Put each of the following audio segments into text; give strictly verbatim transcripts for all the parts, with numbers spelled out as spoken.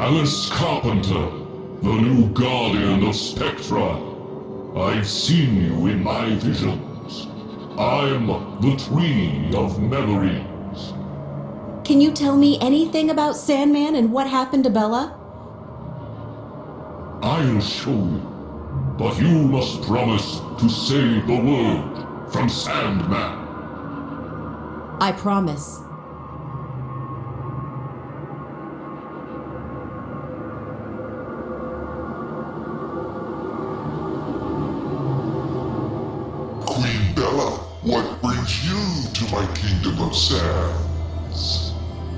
Alice Carpenter, the new guardian of Spectra. I've seen you in my visions. I'm the Tree of Memories. Can you tell me anything about Sandman and what happened to Bella? I'll show you, but you must promise to save the world from Sandman. I promise. Queen Bella, what brings you to my kingdom of sands?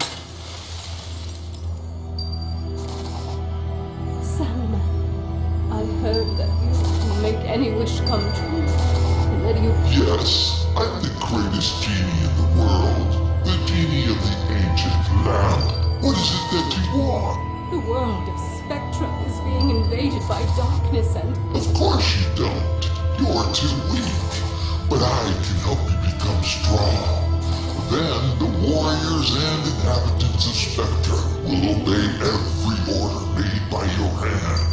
Sandman, I heard that you can make any wish come true, and that you... Yes, I'm the greatest genie in the world. The genie of the ancient lamp. What is it that you want? The world of Spectra is being invaded by darkness and... Of course you don't. You're too weak. But I can help you become strong. Then the warriors and inhabitants of Spectra will obey every order made by your hand.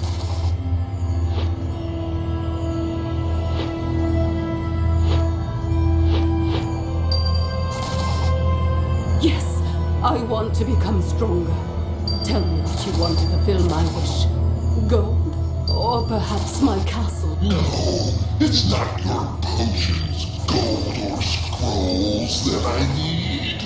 Yes, I want to become stronger. Tell me what you want to fulfill my wish. Gold? Or perhaps my castle? No, it's not your potions, gold, or scrolls that I need.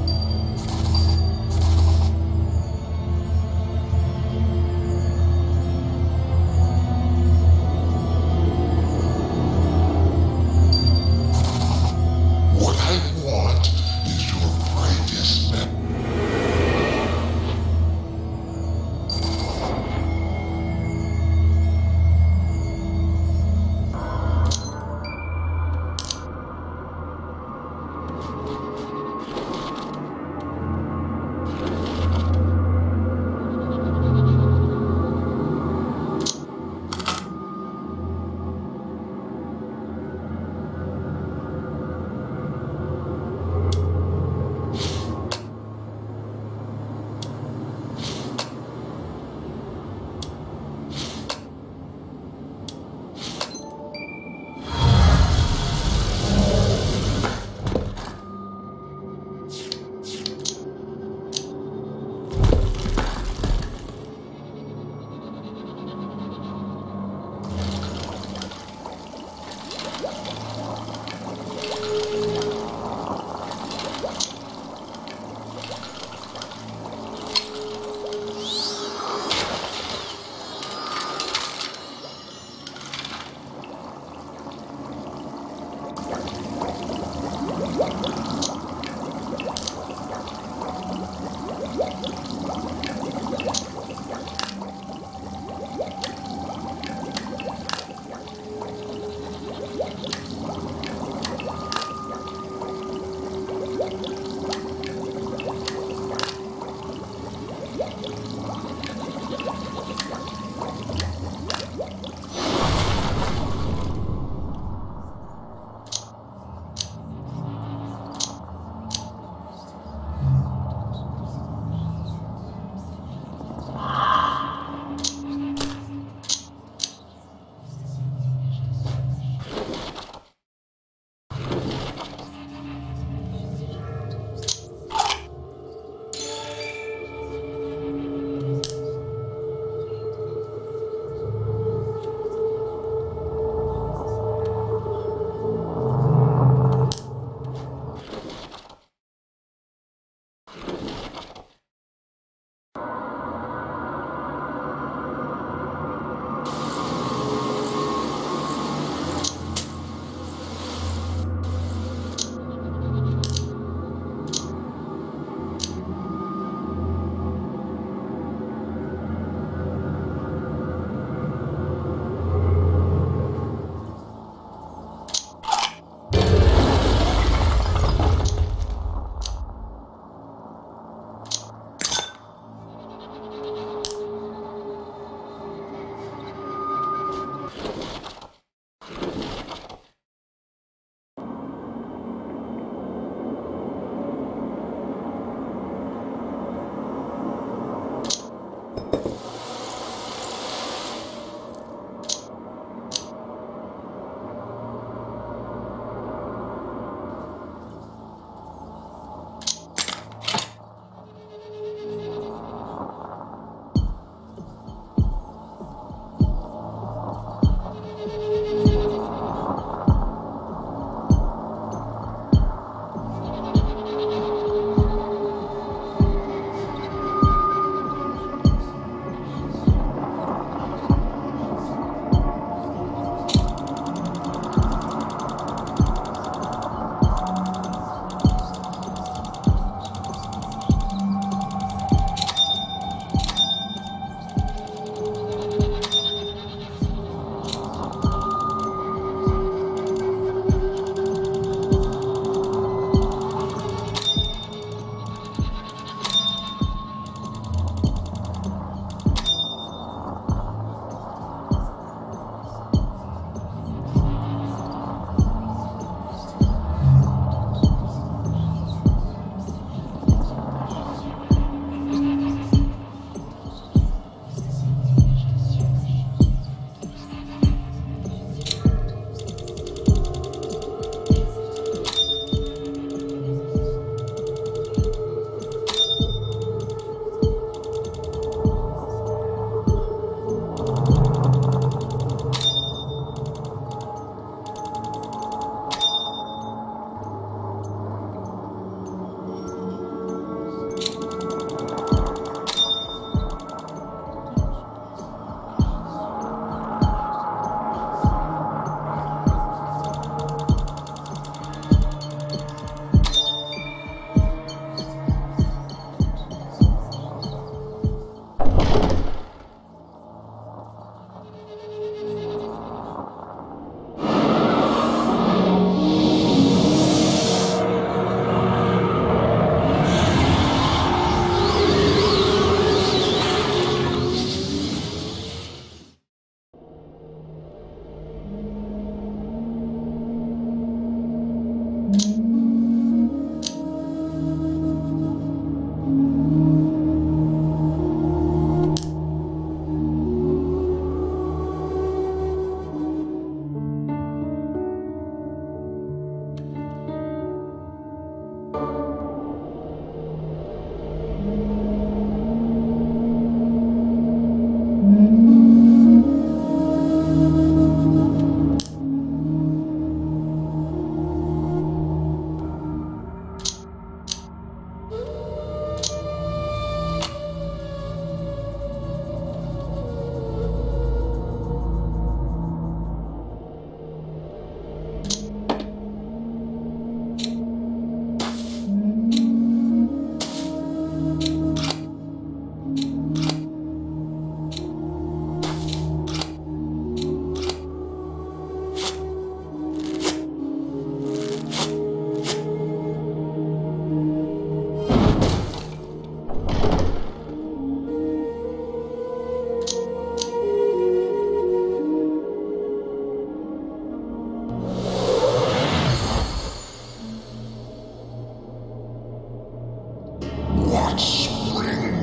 What I want is your brightest memory.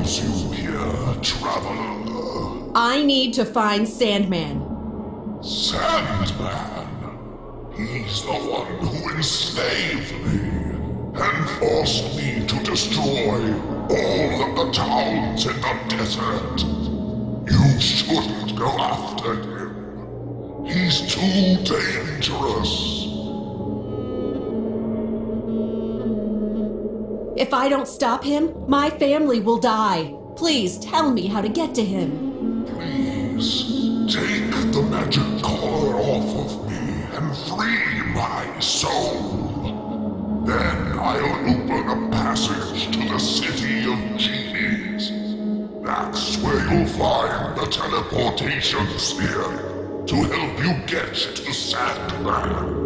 brings you here, traveler? I need to find Sandman. Sandman? He's the one who enslaved me and forced me to destroy all of the towns in the desert. You shouldn't go after him. He's too dangerous. If I don't stop him, my family will die. Please tell me how to get to him. Please, take the magic collar off of me and free my soul. Then I'll open a passage to the city of genies. That's where you'll find the teleportation sphere to help you get to Sandman.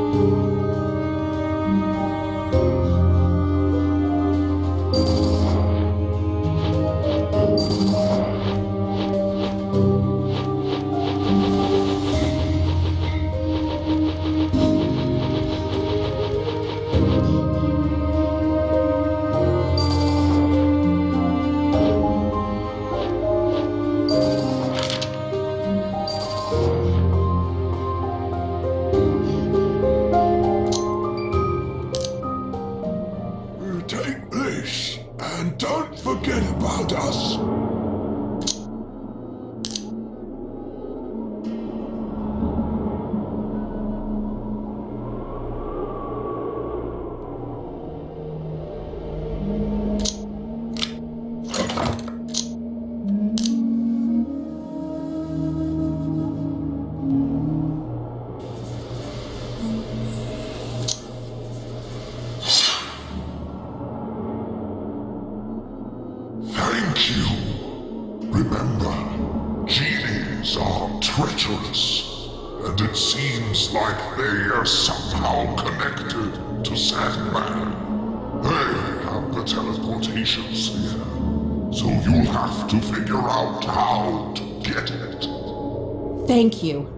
Take this, and don't forget about us. Thank you. Remember, genies are treacherous, and it seems like they are somehow connected to Sandman. They have the teleportation sphere, so you'll have to figure out how to get it. Thank you.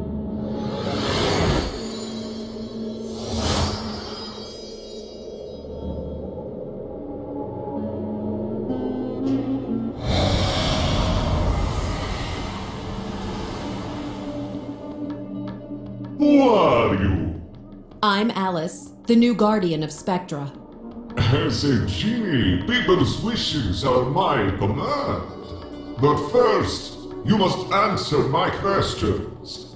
Who are you? I'm Alice, the new guardian of Spectra. As a genie, people's wishes are my command. But first, you must answer my questions.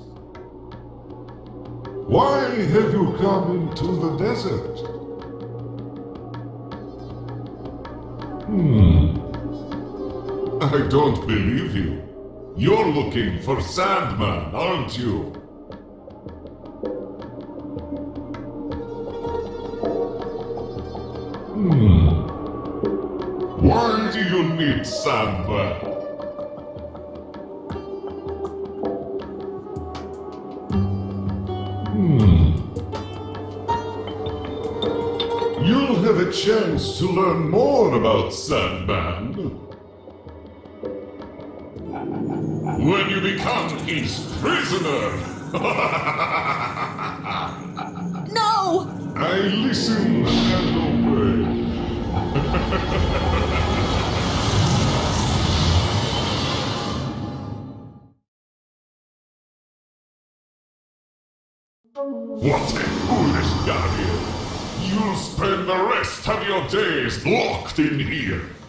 Why have you come into the desert? Hmm. I don't believe you. You're looking for Sandman, aren't you? Hmm. Why do you need Sandman? Hmm. You'll have a chance to learn more about Sandman when you become his prisoner. No! I listen and obey. What a foolish guardian! You'll spend the rest of your days locked in here,